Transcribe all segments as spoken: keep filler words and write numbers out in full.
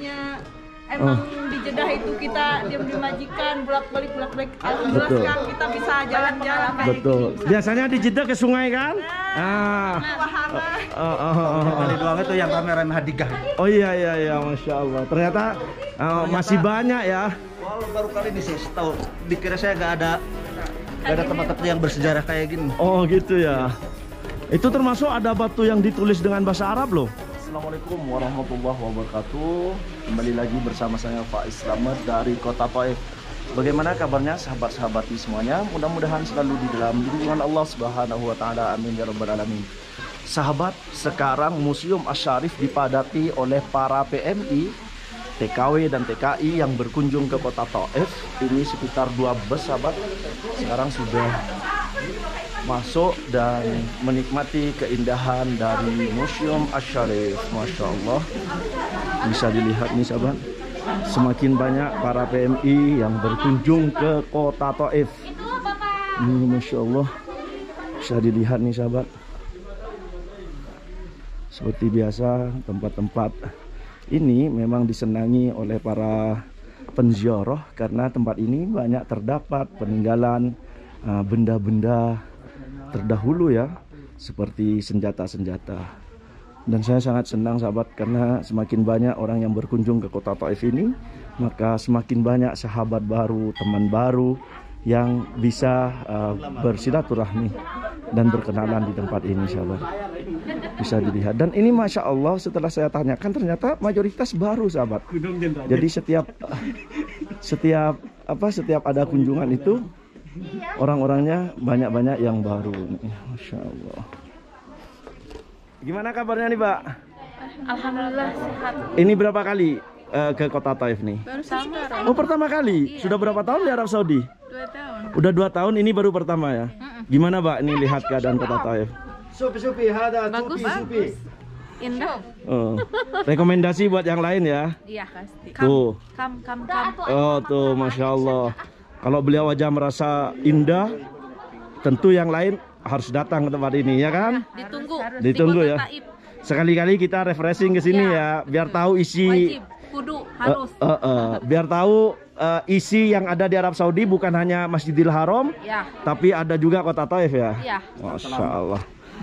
tadinya emang oh. di Jeddah itu kita diam di majikan bolak-balik bolak-balik. Alhamdulillah sekarang kita bisa jalan-jalan. Betul. Gini. Biasanya di Jeddah ke sungai kan? Nah, ah. Wahana. Oh, oh, oh, oh. Kali doang itu yang rame-rame Hadigah. Oh iya iya iya, masya Allah. Ternyata uh, masih banyak ya. Wah, baru kali ini saya tahu. Dikira saya nggak ada nggak ada tempat-tempat yang bersejarah kayak gini. Oh gitu ya. Itu termasuk ada batu yang ditulis dengan bahasa Arab loh. Assalamualaikum warahmatullahi wabarakatuh. Kembali lagi bersama saya Faiz Slamet dari Kota Taif. Bagaimana kabarnya sahabat-sahabati semuanya? Mudah-mudahan selalu di dalam lindungan Allah Subhanahu wa taala. Amin ya rabbal alamin. Sahabat, sekarang Museum Asy-Syarif dipadati oleh para P M I, T K W dan T K I yang berkunjung ke Kota Taif. Ini sekitar dua bus sahabat. Sekarang sudah masuk dan menikmati keindahan dari Museum Asy-Syarif. Masya Allah, bisa dilihat nih sahabat, semakin banyak para P M I yang berkunjung ke Kota Taif. Ini Masya Allah, bisa dilihat nih sahabat. Seperti biasa, tempat-tempat ini memang disenangi oleh para penziarah karena tempat ini banyak terdapat peninggalan benda-benda uh, terdahulu ya, seperti senjata-senjata. Dan saya sangat senang sahabat, karena semakin banyak orang yang berkunjung ke Kota Taif ini, maka semakin banyak sahabat baru, teman baru yang bisa uh, bersilaturahmi dan berkenalan di tempat ini sahabat. Bisa dilihat. Dan ini Masya Allah, setelah saya tanyakan ternyata mayoritas baru sahabat. Jadi setiap setiap apa setiap ada kunjungan itu orang-orangnya banyak-banyak yang baru. Masya Allah. Gimana kabarnya nih Pak? Alhamdulillah sehat. Ini berapa kali uh, ke Kota Taif nih? Baru sama. Oh pertama kali? Iya. Sudah berapa tahun di Arab Saudi? Dua tahun. Udah dua tahun, ini baru pertama ya? Mm-mm. Gimana Pak ini lihat keadaan Kota Taif? Supi-supi, ada bagus, supi-supi. Indah. Oh. Rekomendasi buat yang lain ya? Iya pasti. Tuh. Kam, kam, kam. Oh tuh, Masya Allah. Kalau beliau aja merasa indah, tentu yang lain harus datang ke tempat ini ya kan? Ditunggu. Ditunggu ya. Sekali-kali kita refreshing ke sini ya, ya, biar tahu isi. Wajib, kudu, harus. Uh, uh, uh, biar tahu uh, isi yang ada di Arab Saudi bukan hanya Masjidil Haram, ya, tapi ada juga Kota Taif ya. Ya. Masya Allah.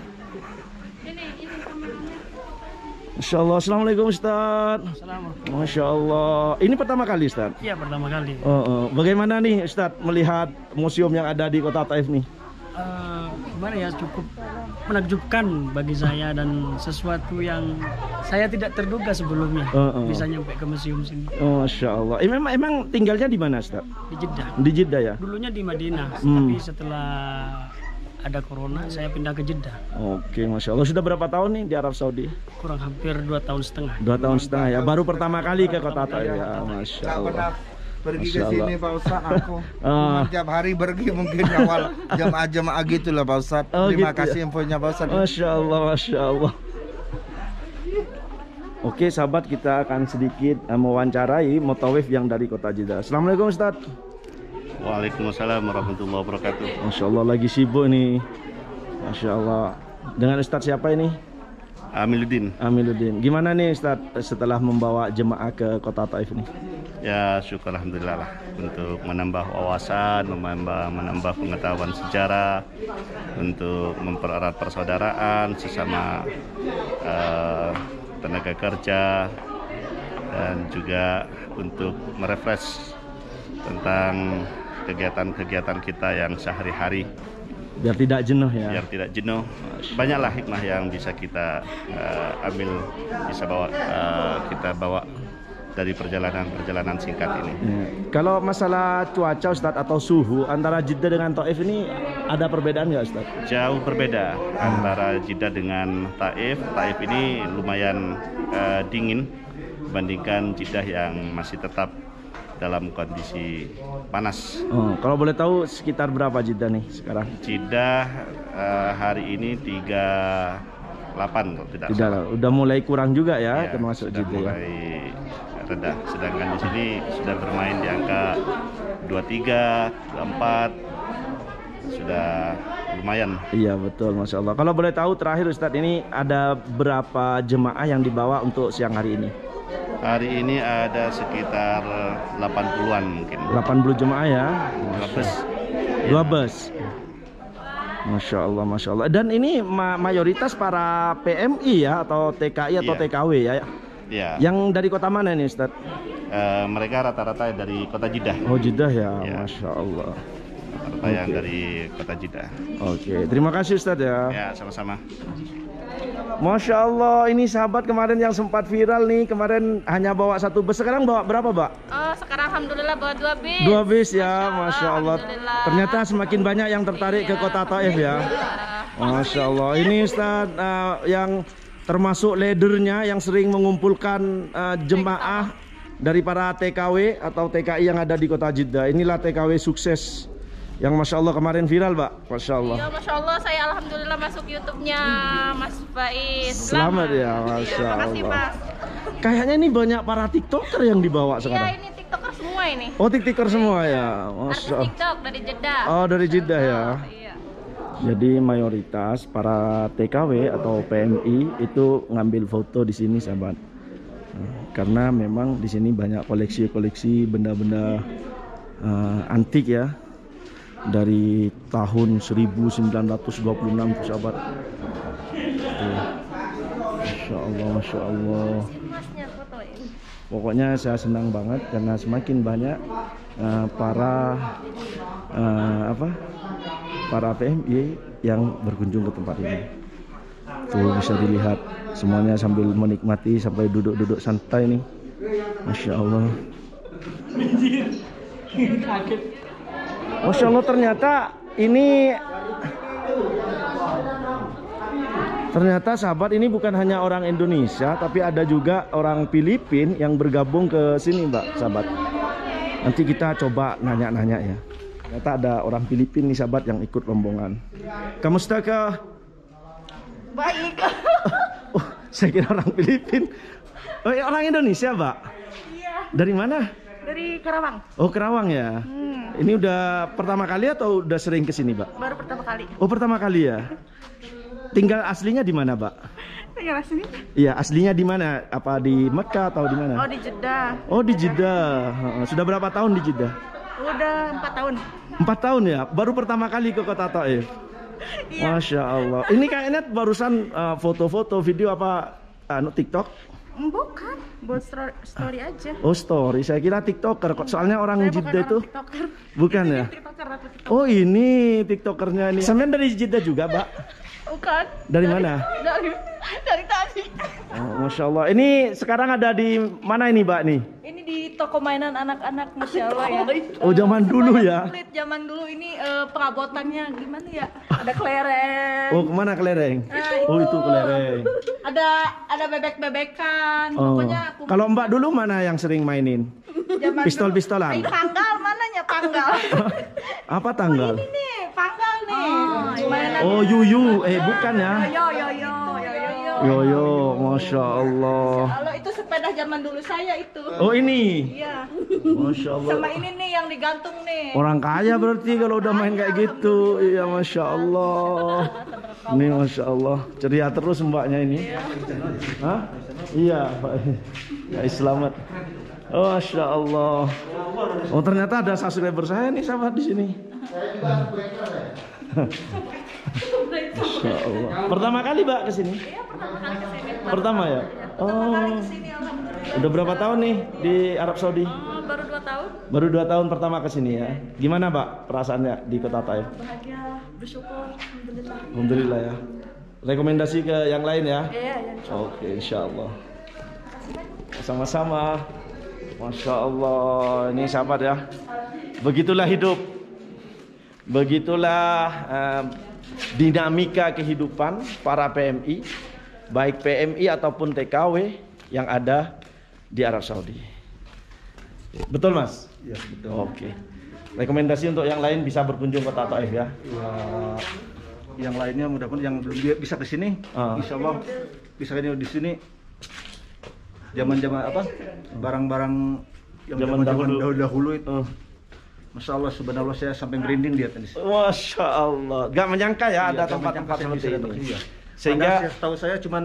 Masya Allah. Assalamualaikum Ustaz. Assalamualaikum. Masya Allah. Ini pertama kali Ustaz? Iya pertama kali. Oh, oh. Bagaimana nih Ustaz melihat museum yang ada di Kota Taif nih? Uh, gimana ya, cukup menakjubkan bagi saya dan sesuatu yang saya tidak terduga sebelumnya. Uh, uh. Bisa nyampe ke museum sini. Oh, Masya Allah. Eh, memang, emang tinggalnya di mana Ustaz? Di Jeddah. Di Jeddah ya? Dulunya di Madinah, hmm. tapi setelah ada corona saya pindah ke Jeddah. Oke, Masya Allah. Sudah berapa tahun nih di Arab Saudi? Kurang hampir dua tahun setengah. Dua tahun setengah ya. Baru pertama kali ke Kota Taif ya. Masya Allah. Pergi ke sini Pak Ustadz aku. uh. Tiap hari pergi mungkin awal jamaah-jamaah gitulah Pak Ustadz. Oh, terima gitu kasih ya? Infonya Pak Ustadz. Masya Allah, Masya Allah. Oke sahabat, kita akan sedikit uh, mewawancarai mutawif yang dari Kota Jeddah. Assalamualaikum Ustadz. Waalaikumsalam warahmatullahi wabarakatuh. Masya Allah lagi sibuk nih. Masya Allah. Dengan Ustadz siapa ini? Amiluddin. Amiluddin. Gimana nih Ustadz setelah membawa jemaah ke Kota Taif ini? Ya syukur alhamdulillah lah, untuk menambah wawasan, menambah, menambah pengetahuan sejarah, untuk mempererat persaudaraan sesama uh, tenaga kerja, dan juga untuk merefresh tentang kegiatan-kegiatan kita yang sehari-hari, biar tidak jenuh ya. Biar tidak jenuh. Banyaklah hikmah yang bisa kita uh, ambil, bisa bawa uh, kita bawa dari perjalanan-perjalanan singkat ini. Ya. Kalau masalah cuaca Ustadz atau suhu antara Jeddah dengan Taif ini ada perbedaan nggak Ustadz? Jauh berbeda antara Jeddah dengan Taif. Taif ini lumayan uh, dingin dibandingkan Jeddah yang masih tetap dalam kondisi panas. Oh, kalau boleh tahu sekitar berapa Jeddah nih sekarang? Jeddah uh, hari ini tiga puluh delapan kalau tidak Tidak, salah. Udah mulai kurang juga ya, ya termasuk Jeddah mulai ya. Reda. Sedangkan di sini sudah bermain di angka dua puluh tiga, dua puluh empat. Sudah lumayan. Iya betul, Masya Allah. Kalau boleh tahu terakhir Ustadz, ini ada berapa jemaah yang dibawa untuk siang hari ini? Hari ini ada sekitar delapan puluhan mungkin. delapan puluh jemaah ya. Dua bus. Dua bus. Masya Allah, Masya Allah. Dan ini ma mayoritas para P M I ya, atau T K I atau Iya. T K W ya? Iya. Yang dari kota mana nih Ustaz? Uh, mereka rata-rata dari kota Jeddah. Oh Jeddah ya, Iya. Masya Allah. Rata-rata yang dari kota Jeddah. Oke, terima kasih Ustaz ya. Ya, sama-sama. Masya Allah, ini sahabat kemarin yang sempat viral nih, kemarin hanya bawa satu bus, sekarang bawa berapa, Mbak? Oh, sekarang alhamdulillah bawa dua bis. Dua bis ya, Masya Allah. Alhamdulillah. Ternyata semakin banyak yang tertarik ke kota Taif ya. Masya Allah. Ini Ustaz uh, yang termasuk leadernya yang sering mengumpulkan uh, jemaah dari para T K W atau T K I yang ada di kota Jeddah. Inilah T K W sukses yang Masya Allah kemarin viral, Mbak. Masya Allah. Iya, Masya Allah, saya alhamdulillah masuk YouTube-nya Mas Faiz. Selamat ya, Masya Iya, makasih, Allah. Mas. Kayaknya ini banyak para TikToker yang dibawa Iya, sekarang. ini TikToker semua ini. Oh, TikToker semua ya. Artis Masya Allah. TikTok dari Jeddah. Oh, dari Jeddah ya. Iya. Jadi mayoritas para T K W atau P M I itu ngambil foto di sini, sahabat. Nah, karena memang di sini banyak koleksi-koleksi benda-benda uh, antik ya. Dari tahun seribu sembilan ratus dua puluh enam, sahabat. Tuh. Masya Allah, Masya Allah. Masnya fotoin. Pokoknya saya senang banget karena semakin banyak uh, para uh, apa para P M I yang berkunjung ke tempat ini. Tuh bisa dilihat semuanya sambil menikmati sampai duduk-duduk santai nih. Masya Allah. Masya Allah, ternyata ini ternyata sahabat ini bukan hanya orang Indonesia, tapi ada juga orang Filipina yang bergabung ke sini, Mbak, sahabat. Nanti kita coba nanya-nanya ya. Ternyata ada orang Filipina nih, sahabat, yang ikut rombongan. Kamusta ka? Baik. Oh, saya kira orang Filipina. Oh, orang Indonesia, Mbak? Iya, Dari mana? dari Karawang. Oh, Kerawang ya. Hmm, Ini udah pertama kali atau udah sering kesini, Mbak? baru pertama kali. Oh, pertama kali ya. Tinggal aslinya di mana, Mbak? Tinggal sini. Iya, aslinya di mana? Apa di Mekah atau di mana? Oh, di Jeddah. Oh, di Jeddah. Heeh. Sudah berapa tahun di Jeddah? Udah empat tahun. Empat tahun ya. Baru pertama kali ke kota Taif. Iya. Masya Allah. Ini kayaknya barusan uh, foto-foto, video apa? Anu TikTok? Bukan, buat story, story aja. Oh, story. Saya kira TikToker. Kok soalnya orang Saya Jeddah bukan itu orang TikToker. bukan ya? TikToker atau TikTok. Oh, ini TikTokernya ini. Sampean dari Jeddah juga, Mbak? Bukan. Dari mana? Dari dari tadi. Oh, Masya Allah. Ini sekarang ada di mana ini, Mbak nih? Ini di toko mainan anak-anak, Masya Allah ya. Oh, zaman dulu ya. Kulit zaman dulu ini eh, perabotannya gimana ya? Ada kelereng. Oh, kemana kelereng? Nah, Oh, itu kelereng. Ada ada bebek-bebekan. Oh. Pokoknya aku Kalau Mbak dulu mana yang sering mainin? zaman Pistol-pistolan? dulu. Ay, panggal mananya panggal? Apa tanggal? Ini nih, panggal nih. Mainan. Oh, yuyu. Eh, bukan ya. Yo yo yo yo yo yo. Yoyo, Masya Allah. Kalau itu sepeda zaman dulu saya itu. Oh, ini. Iya. Masya Allah. Sama ini nih yang digantung nih. Orang kaya berarti kalau udah main kayak gitu. Iya, Masya Allah. Ini Masya Allah. Ceria terus mbaknya ini. Hah? Iya, Pak. Ya, selamat. Oh, Masya Allah. Oh, ternyata ada subscriber saya nih, sahabat di sini. Masya Allah. Pertama kali, Mbak, ke sini? Iya, pertama kali kesini. Pertama ya? Pertama kali Oh. kesini, alhamdulillah. Udah berapa tahun nih di Arab Saudi? Oh, baru dua tahun. Baru dua tahun pertama ke sini ya. Gimana, Mbak, perasaannya di Kota Taif? Bahagia, bersyukur, alhamdulillah. Alhamdulillah ya. Rekomendasi ke yang lain ya? Iya, ya. Oke, insya Allah. Sama-sama. Masya Allah. Ini sahabat ya. Begitulah hidup. Begitulah eh, dinamika kehidupan para P M I, baik P M I ataupun T K W yang ada di Arab Saudi. Betul, Mas? Iya, betul. Oke. Rekomendasi untuk yang lain bisa berkunjung ke Kota Taif ya. Ya, yang lainnya mudah-mudahan yang belum bi- bisa ke sini, Ah. insya Allah bisa ini di sini. Zaman-zaman apa? Barang-barang yang Zaman zaman-zaman dahulu. dahulu-dahulu itu. Uh. Masya Allah, subhanallah, saya sampai merinding lihat ini. Masya Allah. Gak menyangka ya ada Iya, tempat-tempat saya seperti bisa datang ini. sini, ya. Sehingga Padahal saya tahu saya cuman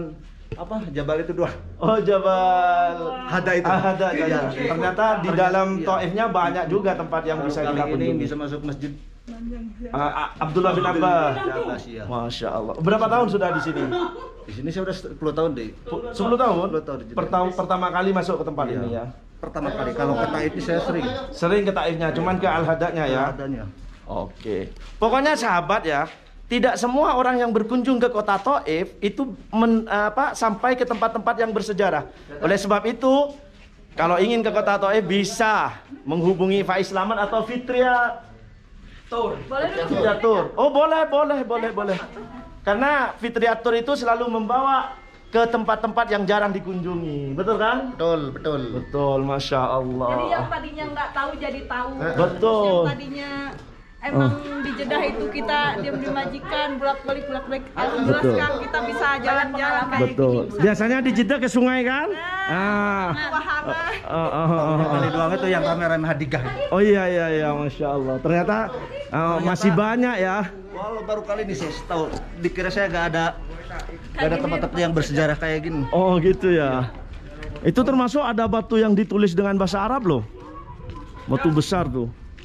apa Jabal itu dua. Oh, Jabal Hada itu. Ah, Hada, ya, ya. Iya. Ternyata di dalam Taifnya banyak juga tempat yang bisa kita Kali ini kunjungi. bisa masuk masjid Ah, Abdullah bin Abbas. Abbas, ya. Masya Allah. Berapa tahun sudah di sini? Di sini saya udah sepuluh tahun deh. sepuluh tahun? sepuluh tahun di Jeddah. Pertama, pertama kali masuk ke tempat Iya. ini ya. Pertama kali kalau ke Taif ini saya sering. Sering ke Taifnya, cuman ke Al-Hadanya ya. Adanya. Oke. Pokoknya sahabat ya, tidak semua orang yang berkunjung ke kota Taif itu men, apa, sampai ke tempat-tempat yang bersejarah. Oleh sebab itu, kalau ingin ke kota Taif bisa menghubungi Faiz Slamet atau Fitria Tour. Boleh dulu. Fitria Tour. Oh, boleh, boleh, boleh, boleh. Karena Fitria Tour itu selalu membawa ke tempat-tempat yang jarang dikunjungi. Betul kan? Betul, betul. Betul, Masya Allah. Jadi yang tadinya nggak tahu jadi tahu. Betul. Yang tadinya emang di Jeddah itu kita diam di majikan, bolak-balik bolak-balik. Alhamdulillah Betul. sekarang kita bisa jalan-jalan kayak Betul. gini. Biasanya di Jeddah ke sungai kan? Ah. Wahana. Oh, oh, oh, oh. Kali doang itu yang rame-rame Hadigah. Oh iya iya iya, Masya Allah. Ternyata uh, masih banyak ya. Walau baru kali ini saya tahu. Dikira saya gak ada gak ada tempat-tempat yang bersejarah kayak gini. Oh gitu ya. Itu termasuk ada batu yang ditulis dengan bahasa Arab loh. Batu besar tuh.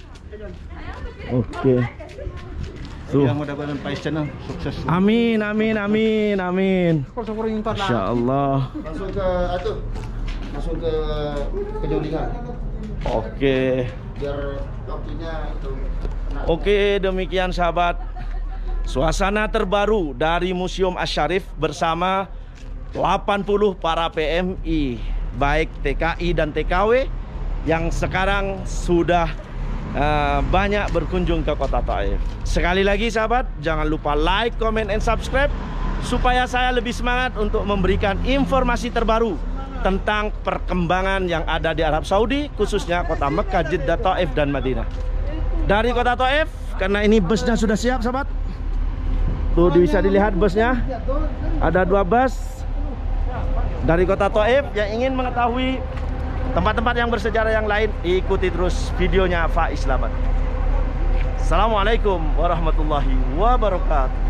Oke. Tuh. Ya mudah-mudahan Faiz Channel sukses. Amin amin amin amin. Masya Allah. Langsung ke itu. Langsung ke kejolingan. Oke. Biar waktunya itu. Oke, demikian sahabat. Suasana terbaru dari Museum Asy-Syarif bersama delapan puluh para P M I, baik T K I dan T K W yang sekarang sudah uh, banyak berkunjung ke kota Taif. Sekali lagi sahabat, jangan lupa like, comment, and subscribe supaya saya lebih semangat untuk memberikan informasi terbaru tentang perkembangan yang ada di Arab Saudi, khususnya kota Mekah, Jeddah, Taif, dan Madinah. Dari kota Taif, karena ini busnya sudah siap sahabat. Tuh bisa dilihat busnya. Ada dua bus dari kota Taif. Yang ingin mengetahui tempat-tempat yang bersejarah yang lain, ikuti terus videonya Faiz Slamet. Assalamualaikum warahmatullahi wabarakatuh.